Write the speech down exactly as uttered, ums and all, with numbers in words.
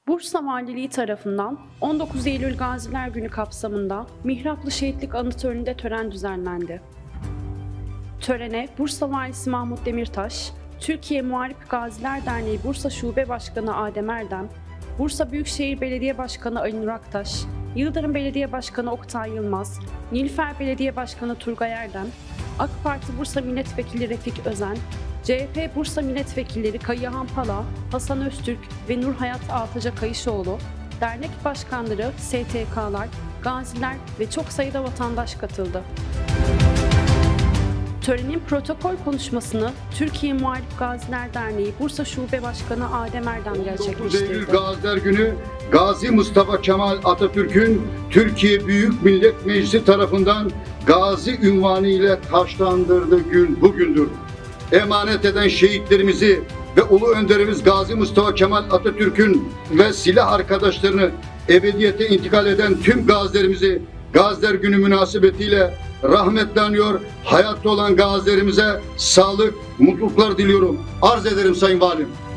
Bursa Valiliği tarafından on dokuz Eylül Gaziler Günü kapsamında Mihraplı Şehitlik Anıtı önünde tören düzenlendi. Törene Bursa Valisi Mahmut Demirtaş, Türkiye Muharip Gaziler Derneği Bursa Şube Başkanı Adem Erdem, Bursa Büyükşehir Belediye Başkanı Ali Nur Aktaş, Yıldırım Belediye Başkanı Oktay Yılmaz, Nilüfer Belediye Başkanı Turgay Erdem, AK Parti Bursa Milletvekili Refik Özen, C H P Bursa Milletvekilleri Kayıhan Pala, Hasan Öztürk ve Nurhayat Altıca Kayışoğlu, dernek başkanları, S T K'lar, gaziler ve çok sayıda vatandaş katıldı. Törenin protokol konuşmasını Türkiye Muharip Gaziler Derneği Bursa Şube Başkanı Adem Erdem gerçekleştirdi. on dokuz Eylül Gaziler Günü Gazi Mustafa Kemal Atatürk'ün Türkiye Büyük Millet Meclisi tarafından Gazi ünvanı ile taçlandırdığı gün bugündür. Emanet eden şehitlerimizi ve Ulu Önderimiz Gazi Mustafa Kemal Atatürk'ün ve silah arkadaşlarını ebediyete intikal eden tüm gazilerimizi Gaziler Günü münasebetiyle rahmetle anıyor. Hayatta olan gazilerimize sağlık, mutluluklar diliyorum. Arz ederim Sayın Valim.